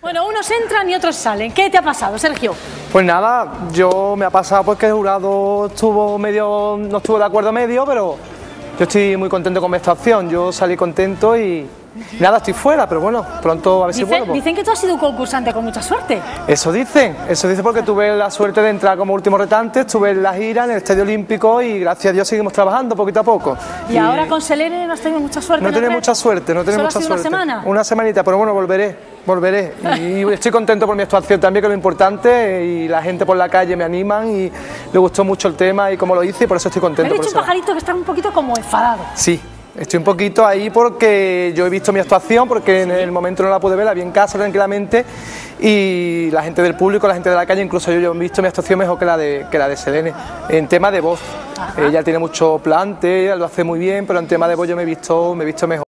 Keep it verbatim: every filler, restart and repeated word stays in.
Bueno, unos entran y otros salen. ¿Qué te ha pasado, Sergio? Pues nada, yo me ha pasado pues que el jurado estuvo medio, no estuvo de acuerdo medio, pero yo estoy muy contento con mi actuación. Yo salí contento y nada, estoy fuera, pero bueno, pronto a ver si Dicen, vuelvo. dicen que tú has sido un concursante con mucha suerte. Eso dicen, eso dicen porque tuve la suerte de entrar como último retante, estuve en la gira en el Estadio Olímpico y gracias a Dios seguimos trabajando poquito a poco. Y, y ahora con Selene no has tenido mucha suerte. No he tenido mucha suerte, no he tenido mucha ¿Solo ha sido suerte. una semana? Una semanita, pero bueno, volveré, volveré. Y estoy contento por mi actuación también, que es lo importante, y la gente por la calle me animan y le gustó mucho el tema y cómo lo hice y por eso estoy contento. Me ha dicho por un eso. pajarito que está un poquito como enfadado. Sí. Estoy un poquito ahí porque yo he visto mi actuación, porque en el momento no la pude ver, la vi en casa tranquilamente y la gente del público, la gente de la calle, incluso yo, yo he visto mi actuación mejor que la de, que la de Selene, en tema de voz. Ajá. Ella tiene mucho plante, ella lo hace muy bien, pero en tema de voz yo me he visto, me he visto mejor.